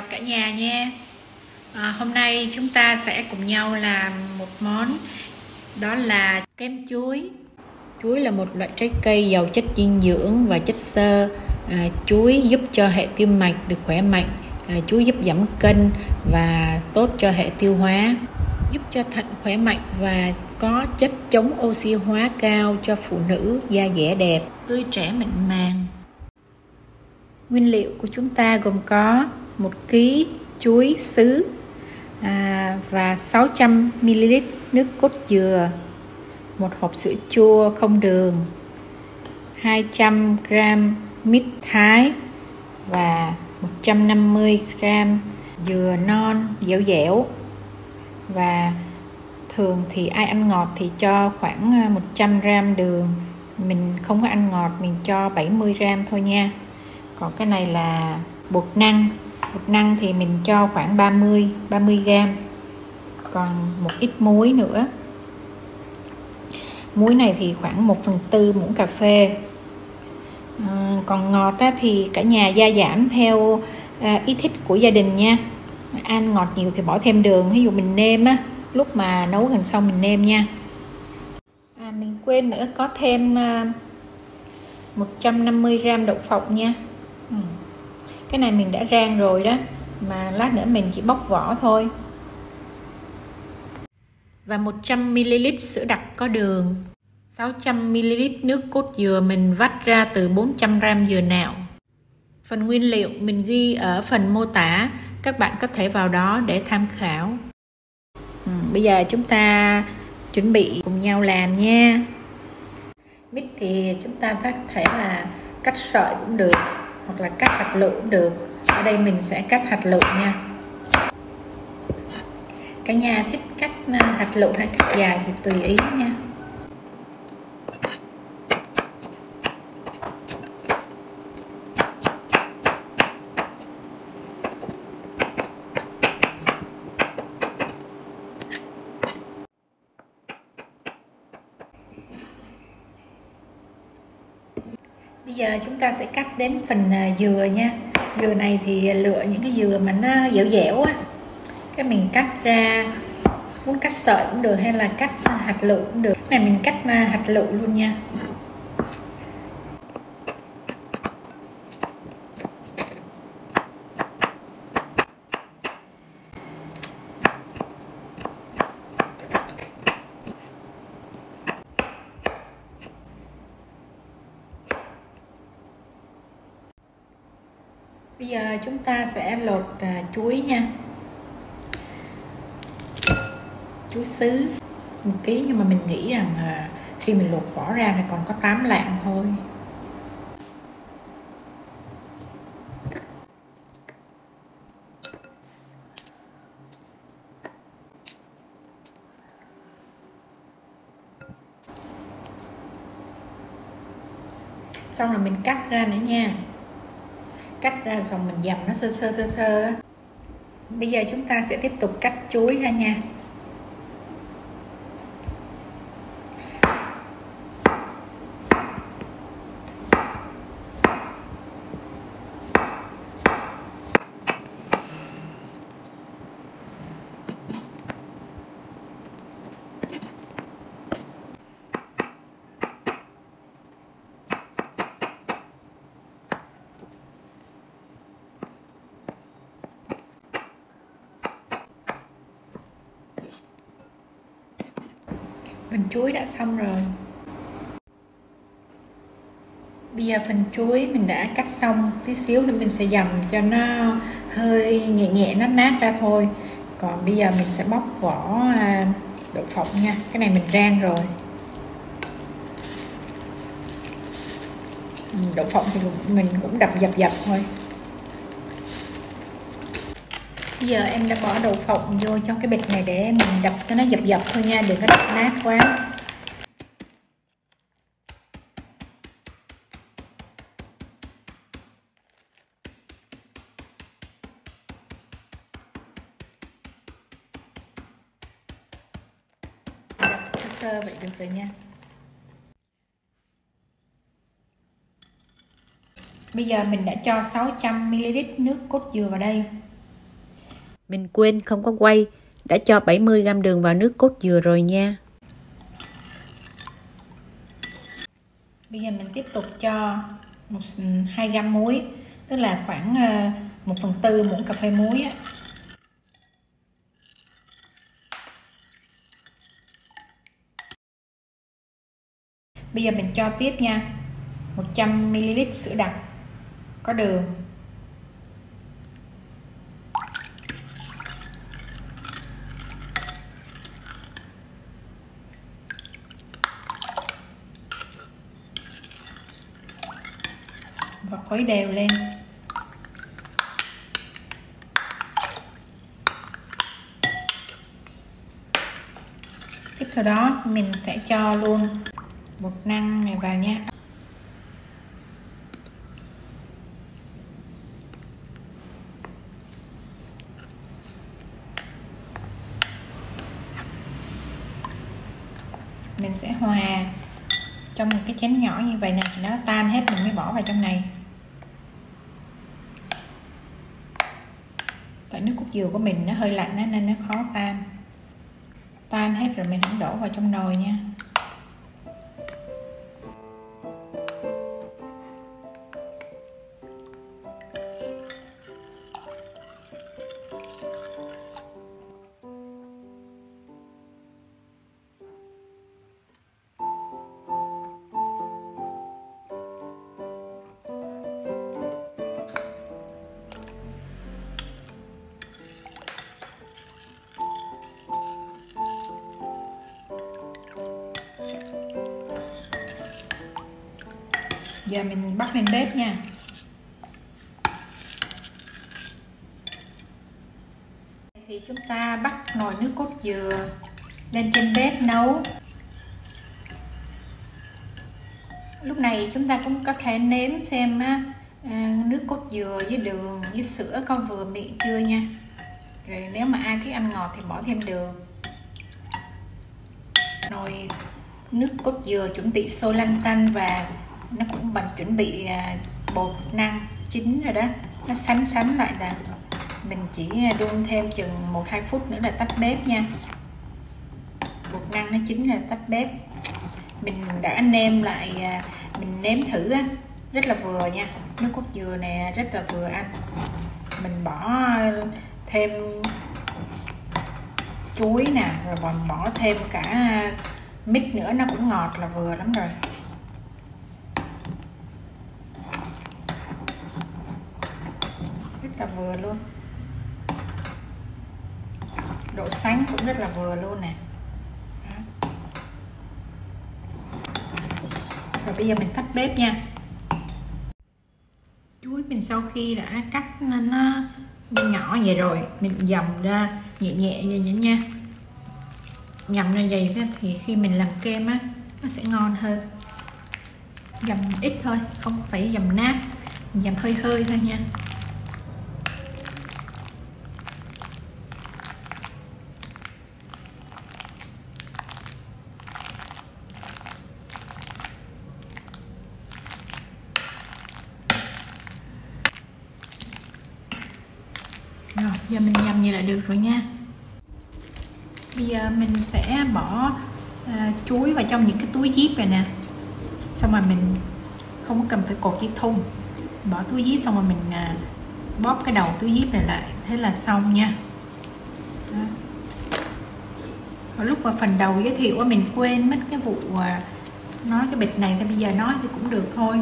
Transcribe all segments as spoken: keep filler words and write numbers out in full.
cả nhà nha. à, Hôm nay chúng ta sẽ cùng nhau làm một món, đó là kem chuối. Chuối là một loại trái cây giàu chất dinh dưỡng và chất xơ. à, Chuối giúp cho hệ tim mạch được khỏe mạnh. à, Chuối giúp giảm cân và tốt cho hệ tiêu hóa, giúp cho thận khỏe mạnh và có chất chống oxy hóa cao cho phụ nữ, da dẻ đẹp, tươi trẻ mịn màng. Nguyên liệu của chúng ta gồm có một ký chuối sứ à, và sáu trăm mi li lít nước cốt dừa, một hộp sữa chua không đường, hai trăm gam mít thái và một trăm năm mươi gam dừa non dẻo dẻo. Và thường thì ai ăn ngọt thì cho khoảng một trăm gam đường, mình không có ăn ngọt mình cho bảy mươi gam thôi nha. Còn cái này là bột năng. Bột năng thì mình cho khoảng ba mươi gam. Còn một ít muối nữa. Muối này thì khoảng một phần tư muỗng cà phê. à, Còn ngọt á, thì cả nhà gia giảm theo à, ý thích của gia đình nha. Ăn ngọt nhiều thì bỏ thêm đường, ví dụ mình nêm á, lúc mà nấu gần xong mình nêm nha. à, Mình quên nữa, có thêm à, một trăm năm mươi gam đậu phộng nha. ừ. Cái này mình đã rang rồi đó, mà lát nữa mình chỉ bóc vỏ thôi. Và một trăm mi li lít sữa đặc có đường, sáu trăm mi li lít nước cốt dừa mình vắt ra từ bốn trăm gam dừa nạo. Phần nguyên liệu mình ghi ở phần mô tả, các bạn có thể vào đó để tham khảo. ừ, Bây giờ chúng ta chuẩn bị cùng nhau làm nha. Mít thì chúng ta có thể là cắt sợi cũng được, hoặc là cắt hạt lựu cũng được. Ở đây mình sẽ cắt hạt lựu nha. Cả nhà thích cắt hạt lựu hay cắt dài thì tùy ý nha. Bây giờ chúng ta sẽ cắt đến phần dừa nha. Dừa này thì lựa những cái dừa mà nó dẻo dẻo á. Cái mình cắt ra, muốn cắt sợi cũng được hay là cắt hạt lựu cũng được. Cái này mình cắt hạt lựu luôn nha. Bây giờ chúng ta sẽ lột à, chuối nha. Chuối sứ một ký, nhưng mà mình nghĩ rằng à, khi mình lột vỏ ra thì còn có tám lạng thôi. Xong rồi mình cắt ra nữa nha. Cắt ra xong mình dầm nó sơ sơ sơ sơ. Bây giờ chúng ta sẽ tiếp tục cắt chuối ra nha. Phần chuối đã xong rồi. Bây giờ phần chuối mình đã cắt xong tí xíu nữa mình sẽ dầm cho nó hơi nhẹ nhẹ nát nát ra thôi. Còn bây giờ mình sẽ bóc vỏ đậu phộng nha. Cái này mình rang rồi. Đậu phộng thì mình cũng đập dập dập thôi. Bây giờ em đã bỏ đậu phộng vô trong cái bịch này để mình đập cho nó dập dập thôi nha, đừng có đập nát quá. Đập sơ sơ vậy được rồi nha. Bây giờ mình đã cho sáu trăm mi li lít nước cốt dừa vào đây. Mình quên không có quay, đã cho bảy mươi gam đường vào nước cốt dừa rồi nha. Bây giờ mình tiếp tục cho một hai gam muối, tức là khoảng một phần tư muỗng cà phê muối á. Bây giờ mình cho tiếp nha, một trăm mi li lít sữa đặc có đường. Và khuấy đều lên. Tiếp theo đó mình sẽ cho luôn bột năng này vào nha. Mình sẽ hòa trong một cái chén nhỏ như vậy nè, nó tan hết mình mới bỏ vào trong này. Tại nước cốt dừa của mình nó hơi lạnh nên nó khó tan. Tan hết rồi mình hãy đổ vào trong nồi nha. Giờ mình bắt lên bếp nha. Thì chúng ta bắt nồi nước cốt dừa lên trên bếp nấu. Lúc này chúng ta cũng có thể nếm xem á, nước cốt dừa với đường với sữa có vừa miệng chưa nha. Rồi nếu mà ai thích ăn ngọt thì bỏ thêm đường. Nồi nước cốt dừa chuẩn bị sôi lăn tăn và nó cũng bằng chuẩn bị bột năng chín rồi đó, nó sánh sánh lại là mình chỉ đun thêm chừng một hai phút nữa là tắt bếp nha. Bột năng nó chín là tắt bếp. Mình đã nêm lại, mình nếm thử á, rất là vừa nha. Nước cốt dừa này rất là vừa ăn. Mình bỏ thêm chuối nè, rồi còn bỏ thêm cả mít nữa, nó cũng ngọt là vừa lắm rồi. Rất là vừa luôn. Độ sánh cũng rất là vừa luôn nè. Đó. Rồi bây giờ mình tắt bếp nha. Chuối mình sau khi đã cắt nên nó nhỏ vậy rồi, mình dầm ra nhẹ nhẹ vậy nha. Nhầm ra vậy đó, thì khi mình làm kem á nó sẽ ngon hơn. Dầm ít thôi, không phải dầm nát, dầm hơi hơi thôi nha. Rồi, giờ mình nhầm như là được rồi nha. Bây giờ mình sẽ bỏ uh, chuối vào trong những cái túi zip này nè. Xong rồi mình không có cần phải cột dây thun. Bỏ túi zip xong rồi mình uh, bóp cái đầu túi zip này lại. Thế là xong nha. Đó. Lúc vào phần đầu giới thiệu mình quên mất cái vụ uh, nói cái bịch này, thì bây giờ nói thì cũng được thôi.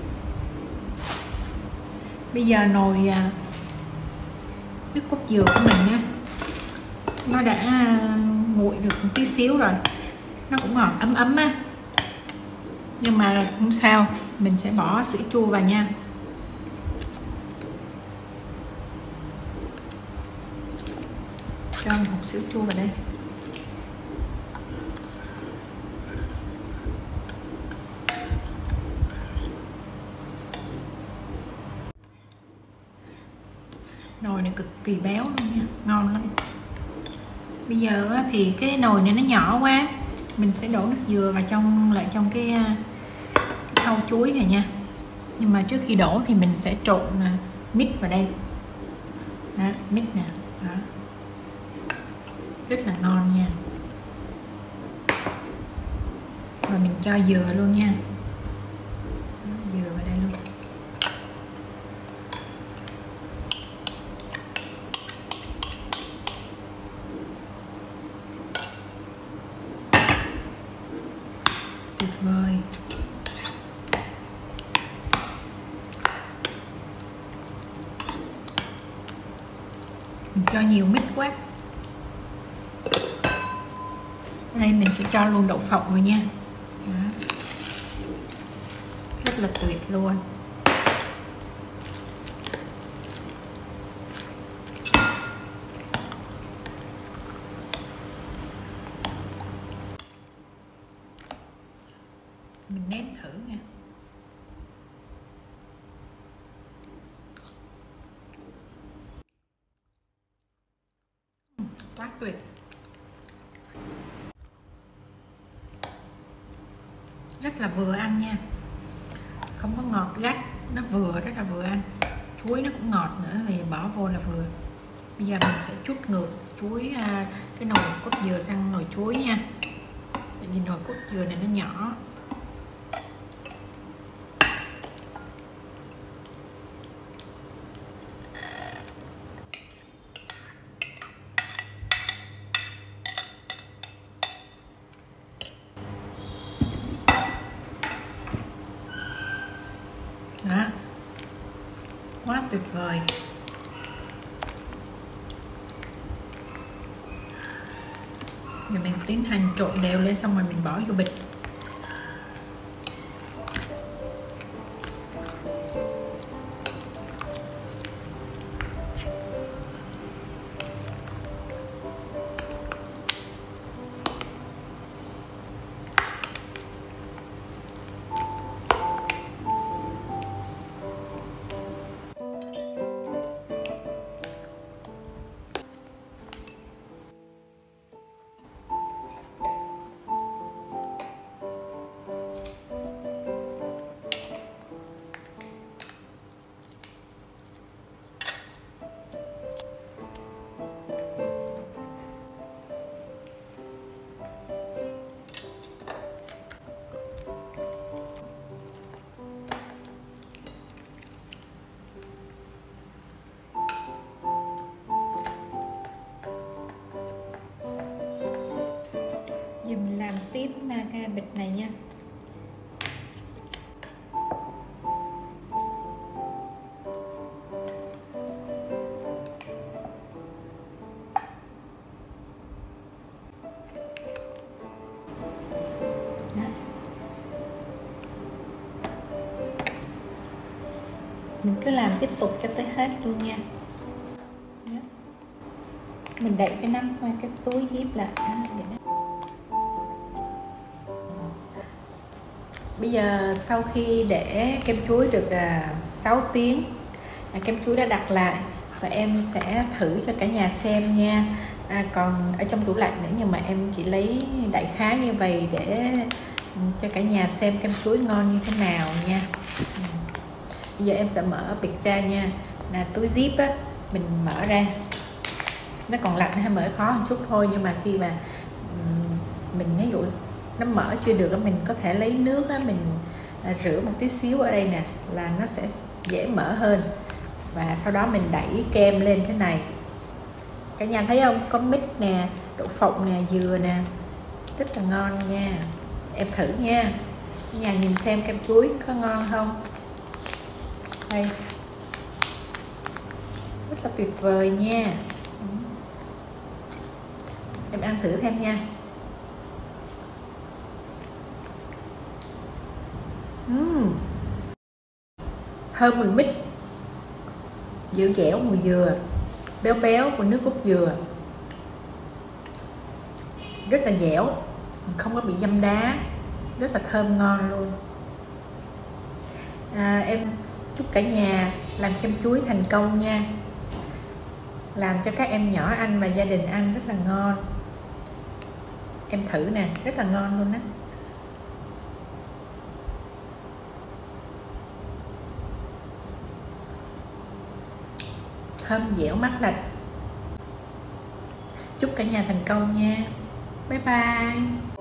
Bây giờ nồi uh, nước cốt dừa của mình nha, nó đã nguội được một tí xíu rồi, nó cũng ngọt ấm ấm á, nhưng mà không sao, mình sẽ bỏ sữa chua vào nha. Cho một hộp sữa chua vào đây. Nồi này cực kỳ béo luôn nha, ngon lắm. Bây giờ thì cái nồi này nó nhỏ quá, mình sẽ đổ nước dừa vào trong lại trong cái, cái thau chuối này nha. Nhưng mà trước khi đổ thì mình sẽ trộn mix vào đây. Đó, mix nè. Đó. rất là ngon nha. Rồi mình cho dừa luôn nha, dừa vào đây luôn. Tuyệt vời. Mình cho nhiều mít quá. Đây mình sẽ cho luôn đậu phộng vào nha. Đó. Rất là tuyệt luôn. Mình nếm thử nha. Quá tuyệt. Rất là vừa ăn nha, không có ngọt gắt, nó vừa, rất là vừa ăn. Chuối nó cũng ngọt nữa, thì bỏ vô là vừa. Bây giờ mình sẽ trút ngược chuối, cái nồi cốt dừa sang nồi chuối nha. Tại vì nồi cốt dừa này nó nhỏ. Đó. Quá tuyệt vời. Rồi mình tiến hành trộn đều lên, xong rồi mình bỏ vô bịch. Giờ mình làm tiếp cái bịch này nha. Đó. Mình cứ làm tiếp tục cho tới hết luôn nha. Đó. Mình đậy cái nắp qua cái túi zip lại. Đó, vậy đó. Bây giờ sau khi để kem chuối được à, sáu tiếng, à, kem chuối đã đặt lại và em sẽ thử cho cả nhà xem nha. À, còn ở trong tủ lạnh nữa, nhưng mà em chỉ lấy đại khái như vậy để cho cả nhà xem kem chuối ngon như thế nào nha. Bây giờ em sẽ mở bịch ra nha. Là túi zip á, mình mở ra, nó còn lạnh hay mở khó một chút thôi, nhưng mà khi mà mình ví dụ nó mở chưa được, mình có thể lấy nước á, mình rửa một tí xíu ở đây nè, là nó sẽ dễ mở hơn. Và sau đó mình đẩy kem lên thế này, cả nhà thấy không, có mít nè, đậu phộng nè, dừa nè, rất là ngon nha. Em thử nha, cả nhà nhìn xem kem chuối có ngon không. Đây, rất là tuyệt vời nha. Em ăn thử thêm nha. Uhm. Thơm mùi mít, dẻo dẻo mùi dừa, béo béo của nước cốt dừa, rất là dẻo, không có bị dăm đá, rất là thơm ngon luôn. À, em chúc cả nhà làm kem chuối thành công nha, làm cho các em nhỏ ăn và gia đình ăn rất là ngon. Em thử nè, rất là ngon luôn á. Thơm dẻo mát lạnh. chúc cả nhà thành công nha. Bye bye.